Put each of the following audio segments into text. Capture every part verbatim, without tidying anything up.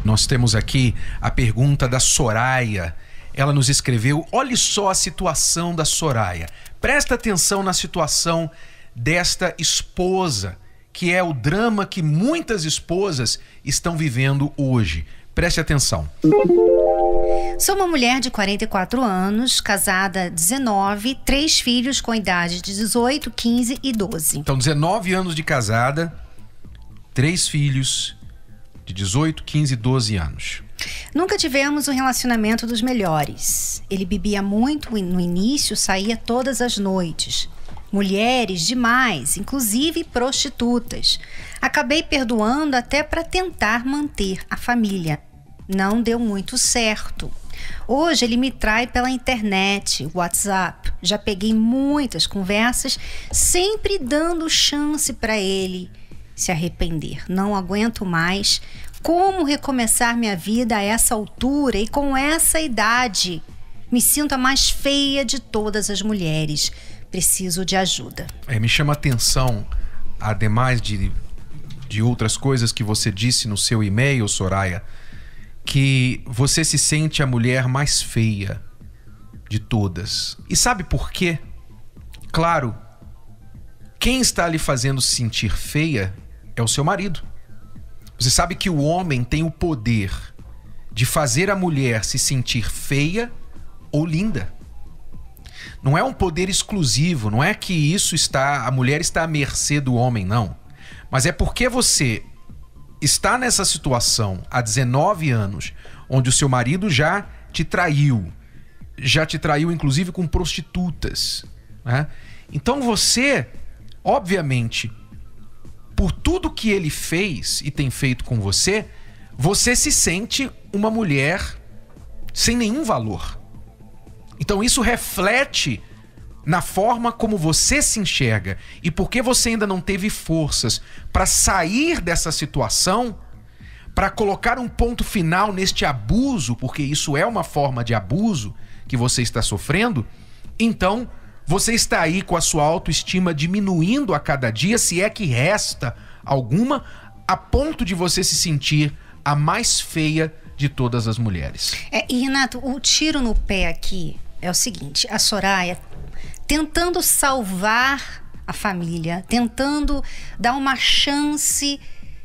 Nós temos aqui a pergunta da Soraya. Ela nos escreveu: olhe só a situação da Soraya. Presta atenção na situação desta esposa, que é o drama que muitas esposas estão vivendo hoje. Preste atenção. Sou uma mulher de quarenta e quatro anos, casada há dezenove, três filhos com idade de dezoito, quinze e doze. Então, dezenove anos de casada, três filhos de dezoito, quinze e doze anos. Nunca tivemos um relacionamento dos melhores. Ele bebia muito no início, saía todas as noites. Mulheres demais, inclusive prostitutas. Acabei perdoando até para tentar manter a família. Não deu muito certo. Hoje ele me trai pela internet, WhatsApp. Já peguei muitas conversas, sempre dando chance para ele se arrepender. Não aguento mais. Como recomeçar minha vida a essa altura e com essa idade? Me sinto a mais feia de todas as mulheres. Preciso de ajuda. É, me chama a atenção, ademais de, de outras coisas que você disse no seu e-mail, Soraya, que você se sente a mulher mais feia de todas. E sabe por quê? Claro, quem está lhe fazendo se sentir feia é o seu marido. Você sabe que o homem tem o poder de fazer a mulher se sentir feia ou linda. Não é um poder exclusivo, não é que isso está, a mulher está à mercê do homem, não. Mas é porque você está nessa situação há dezenove anos, onde o seu marido já te traiu, já te traiu inclusive com prostitutas, né? Então você, obviamente, por tudo que ele fez e tem feito com você, você se sente uma mulher sem nenhum valor. Então isso reflete na forma como você se enxerga. E porque você ainda não teve forças para sair dessa situação, para colocar um ponto final neste abuso, porque isso é uma forma de abuso que você está sofrendo, então você está aí com a sua autoestima diminuindo a cada dia, se é que resta alguma, a ponto de você se sentir a mais feia de todas as mulheres. É, e Renato, o tiro no pé aqui é o seguinte: a Soraya tentando salvar a família, tentando dar uma chance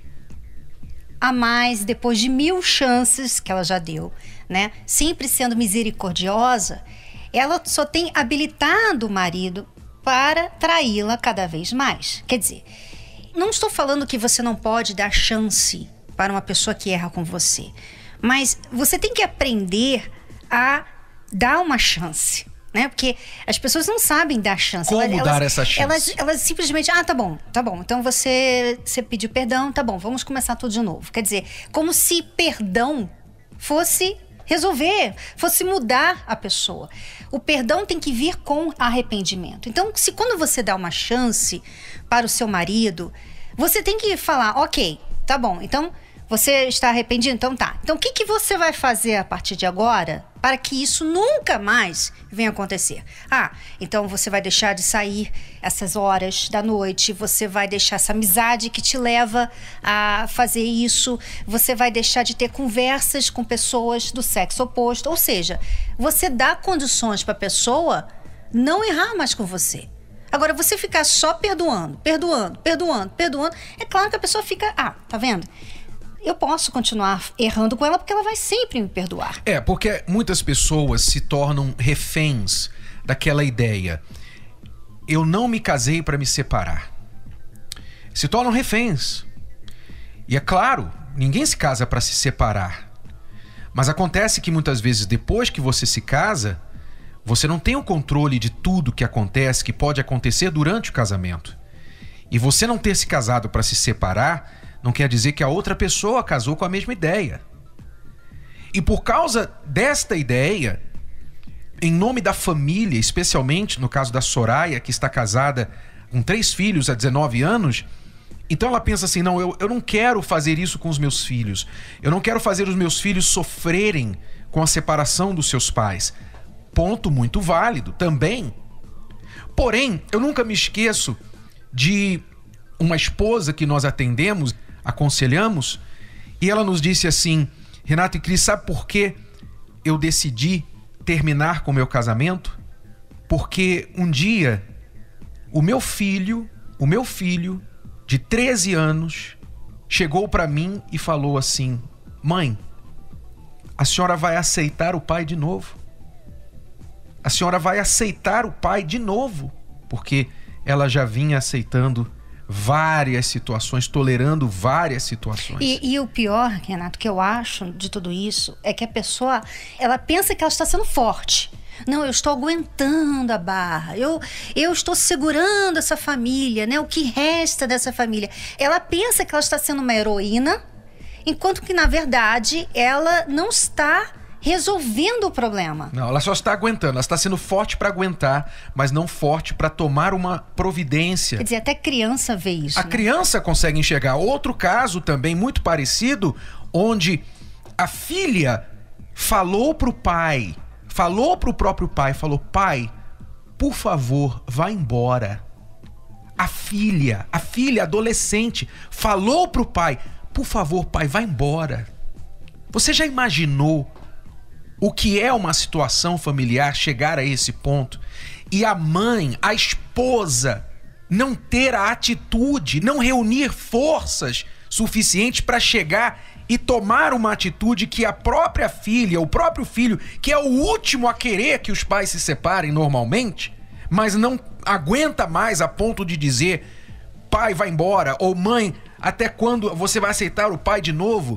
a mais depois de mil chances que ela já deu, né? Sempre sendo misericordiosa, ela só tem habilitado o marido para traí-la cada vez mais. Quer dizer, não estou falando que você não pode dar chance para uma pessoa que erra com você, mas você tem que aprender a dar uma chance, né? Porque as pessoas não sabem dar chance. Como elas, dar essa chance? Elas, elas simplesmente, ah, tá bom, tá bom. Então você, você pediu perdão, tá bom, vamos começar tudo de novo. Quer dizer, como se perdão fosse resolver, fosse mudar a pessoa. O perdão tem que vir com arrependimento. Então, se quando você dá uma chance para o seu marido, você tem que falar, ok, tá bom, então você está arrependido? Então tá. Então o que, que você vai fazer a partir de agora para que isso nunca mais venha acontecer? Ah, então você vai deixar de sair essas horas da noite, você vai deixar essa amizade que te leva a fazer isso, você vai deixar de ter conversas com pessoas do sexo oposto. Ou seja, você dá condições para a pessoa não errar mais com você. Agora, você ficar só perdoando, perdoando, perdoando, perdoando, é claro que a pessoa fica, ah, tá vendo? Eu posso continuar errando com ela porque ela vai sempre me perdoar. É, porque muitas pessoas se tornam reféns daquela ideia. Eu não me casei para me separar. Se tornam reféns. E é claro, ninguém se casa para se separar. Mas acontece que muitas vezes depois que você se casa, você não tem o controle de tudo que acontece, que pode acontecer durante o casamento. E você não ter se casado para se separar não quer dizer que a outra pessoa casou com a mesma ideia. E por causa desta ideia, em nome da família, especialmente no caso da Soraya, que está casada com três filhos há dezenove anos, então ela pensa assim, não, eu, eu não quero fazer isso com os meus filhos. Eu não quero fazer os meus filhos sofrerem com a separação dos seus pais. Ponto muito válido também. Porém, eu nunca me esqueço de uma esposa que nós atendemos, aconselhamos, e ela nos disse assim, Renato e Cris, sabe por que eu decidi terminar com o meu casamento? Porque um dia o meu filho, o meu filho de treze anos, chegou para mim e falou assim: mãe, a senhora vai aceitar o pai de novo? A senhora vai aceitar o pai de novo? Porque ela já vinha aceitando várias situações, tolerando várias situações. E, e o pior, Renato, que eu acho de tudo isso, é que a pessoa, ela pensa que ela está sendo forte. Não, eu estou aguentando a barra, eu, eu estou segurando essa família, né? O que resta dessa família. Ela pensa que ela está sendo uma heroína, enquanto que, na verdade, ela não está resolvendo o problema. Não, ela só está aguentando, ela está sendo forte para aguentar, mas não forte para tomar uma providência. Quer dizer, até criança vê isso. A né? criança consegue enxergar. Outro caso também muito parecido, onde a filha falou pro pai, falou pro próprio pai, falou: pai, por favor, vá embora. A filha, a filha adolescente, falou pro pai: por favor, pai, vá embora. Você já imaginou o que é uma situação familiar chegar a esse ponto? E a mãe, a esposa, não ter a atitude, não reunir forças suficientes para chegar e tomar uma atitude que a própria filha, o próprio filho, que é o último a querer que os pais se separem normalmente, mas não aguenta mais a ponto de dizer: pai, vai embora, ou mãe, até quando você vai aceitar o pai de novo?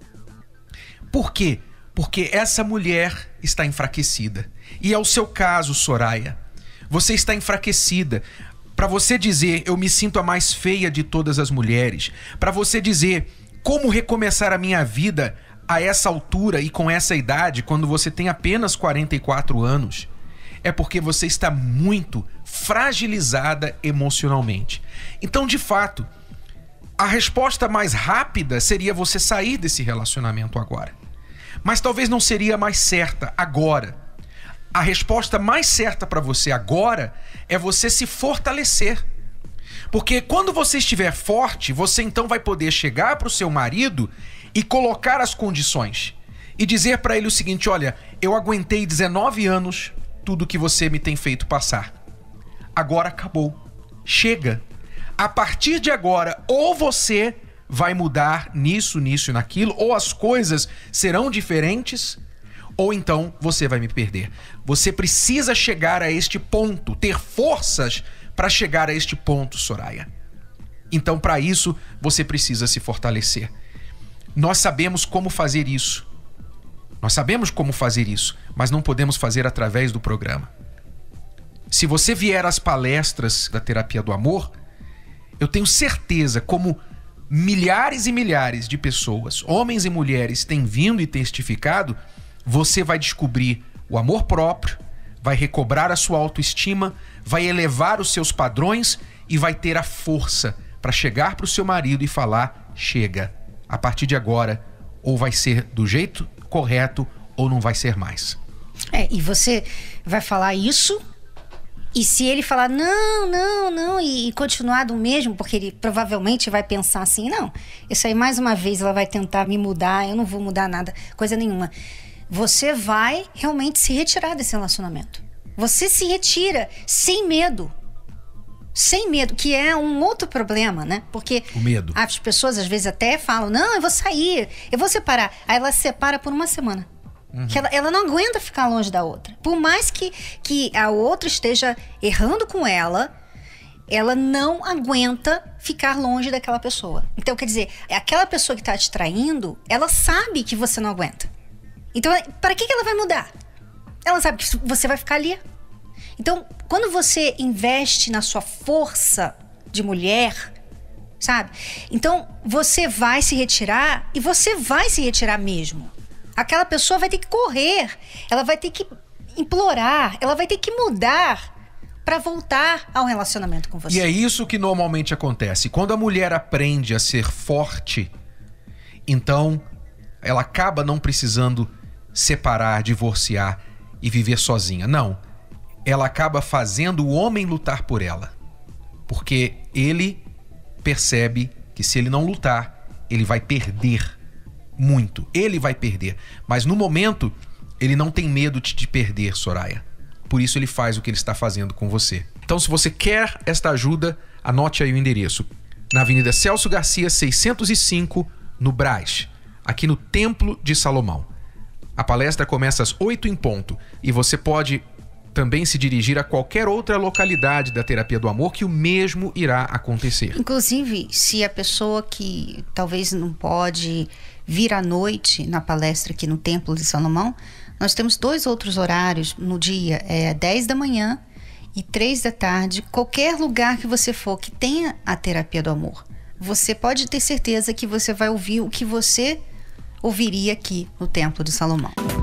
Por quê? Porque essa mulher está enfraquecida. E é o seu caso, Soraya. Você está enfraquecida. Para você dizer: eu me sinto a mais feia de todas as mulheres. Para você dizer: como recomeçar a minha vida a essa altura e com essa idade, quando você tem apenas quarenta e quatro anos. É porque você está muito fragilizada emocionalmente. Então, de fato, a resposta mais rápida seria você sair desse relacionamento agora. Mas talvez não seria mais certa agora. A resposta mais certa para você agora é você se fortalecer. Porque quando você estiver forte, você então vai poder chegar para o seu marido e colocar as condições. E dizer para ele o seguinte: olha, eu aguentei dezenove anos tudo que você me tem feito passar. Agora acabou. Chega. A partir de agora, ou você vai mudar nisso, nisso e naquilo, ou as coisas serão diferentes, ou então você vai me perder. Você precisa chegar a este ponto, ter forças para chegar a este ponto, Soraya. Então, para isso, você precisa se fortalecer. Nós sabemos como fazer isso. Nós sabemos como fazer isso, mas não podemos fazer através do programa. Se você vier às palestras da Terapia do Amor, eu tenho certeza, como milhares e milhares de pessoas, homens e mulheres, têm vindo e testificado, você vai descobrir o amor próprio, vai recobrar a sua autoestima, vai elevar os seus padrões e vai ter a força para chegar para o seu marido e falar: chega, a partir de agora, ou vai ser do jeito correto ou não vai ser mais. É, e você vai falar isso, e se ele falar não, não, não, e, e continuar do mesmo, porque ele provavelmente vai pensar assim: não, isso aí mais uma vez ela vai tentar me mudar, eu não vou mudar nada, coisa nenhuma. Você vai realmente se retirar desse relacionamento. Você se retira sem medo. Sem medo, que é um outro problema, né? Porque o medo. As pessoas às vezes até falam: não, eu vou sair, eu vou separar. Aí ela se separa por uma semana. Uhum. Que ela, ela não aguenta ficar longe da outra. Por mais que, que a outra esteja errando com ela, ela não aguenta ficar longe daquela pessoa. Então, quer dizer, aquela pessoa que está te traindo, ela sabe que você não aguenta. Então, para que, que ela vai mudar? Ela sabe que você vai ficar ali. Então, quando você investe na sua força de mulher, sabe? Então, você vai se retirar e você vai se retirar mesmo. Aquela pessoa vai ter que correr, ela vai ter que implorar, ela vai ter que mudar para voltar ao relacionamento com você. E é isso que normalmente acontece. Quando a mulher aprende a ser forte, então ela acaba não precisando separar, divorciar e viver sozinha. Não. Ela acaba fazendo o homem lutar por ela. Porque ele percebe que se ele não lutar, ele vai perder. muito. Ele vai perder. Mas no momento, ele não tem medo de te perder, Soraya. Por isso ele faz o que ele está fazendo com você. Então, se você quer esta ajuda, anote aí o endereço. Na Avenida Celso Garcia, seiscentos e cinco, no Brás, aqui no Templo de Salomão. A palestra começa às oito em ponto e você pode também se dirigir a qualquer outra localidade da Terapia do Amor que o mesmo irá acontecer. Inclusive, se a pessoa que talvez não pode vir à noite na palestra aqui no Templo de Salomão, nós temos dois outros horários no dia, é dez da manhã e três da tarde. Qualquer lugar que você for que tenha a Terapia do Amor, você pode ter certeza que você vai ouvir o que você ouviria aqui no Templo de Salomão.